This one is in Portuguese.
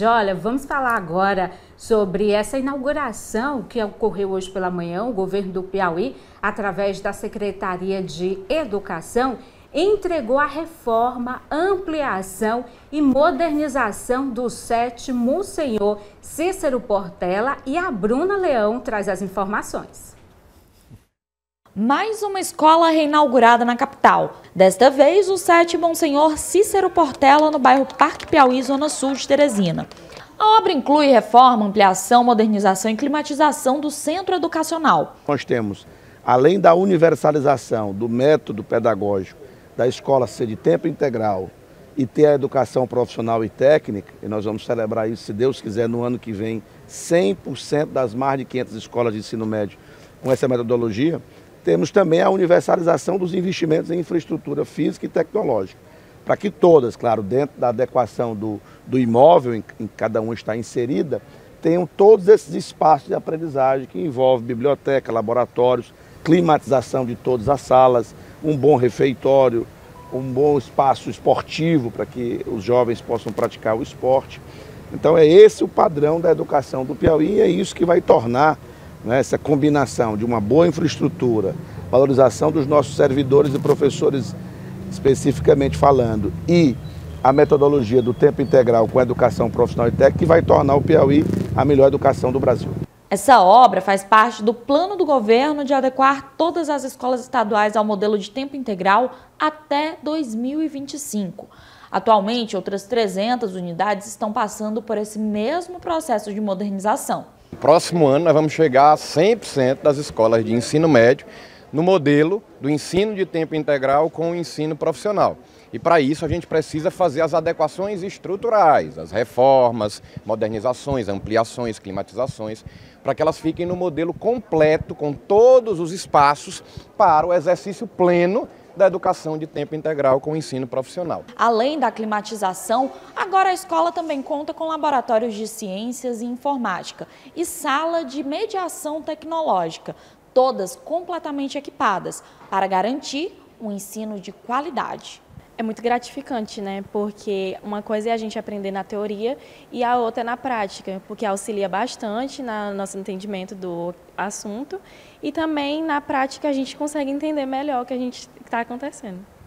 Olha, vamos falar agora sobre essa inauguração que ocorreu hoje pela manhã. O governo do Piauí, através da Secretaria de Educação, entregou a reforma, ampliação e modernização do 7º Monsenhor Cícero Portela, e a Bruna Leão traz as informações. Mais uma escola reinaugurada na capital. Desta vez, o 7º Monsenhor Cícero Portela, no bairro Parque Piauí, zona sul de Teresina. A obra inclui reforma, ampliação, modernização e climatização do centro educacional. Nós temos, além da universalização do método pedagógico da escola ser de tempo integral e ter a educação profissional e técnica, e nós vamos celebrar isso, se Deus quiser, no ano que vem, 100% das mais de 500 escolas de ensino médio com essa metodologia. Temos também a universalização dos investimentos em infraestrutura física e tecnológica, para que todas, claro, dentro da adequação do imóvel em que cada um está inserida, tenham todos esses espaços de aprendizagem que envolvem biblioteca, laboratórios, climatização de todas as salas, um bom refeitório, um bom espaço esportivo para que os jovens possam praticar o esporte. Então é esse o padrão da educação do Piauí, e é isso que vai tornar, né, essa combinação de uma boa infraestrutura, valorização dos nossos servidores e professores especificamente falando, e a metodologia do tempo integral com a educação profissional e técnica, que vai tornar o Piauí a melhor educação do Brasil. Essa obra faz parte do plano do governo de adequar todas as escolas estaduais ao modelo de tempo integral até 2025. Atualmente, outras 300 unidades estão passando por esse mesmo processo de modernização. No próximo ano, nós vamos chegar a 100% das escolas de ensino médio no modelo do ensino de tempo integral com o ensino profissional. E para isso a gente precisa fazer as adequações estruturais, as reformas, modernizações, ampliações, climatizações, para que elas fiquem no modelo completo, com todos os espaços para o exercício pleno da educação de tempo integral com o ensino profissional. Além da climatização, agora a escola também conta com laboratórios de ciências e informática e sala de mediação tecnológica, todas completamente equipadas, para garantir um ensino de qualidade. É muito gratificante, né? Porque uma coisa é a gente aprender na teoria e a outra é na prática, porque auxilia bastante no nosso entendimento do assunto, e também na prática a gente consegue entender melhor o que está acontecendo.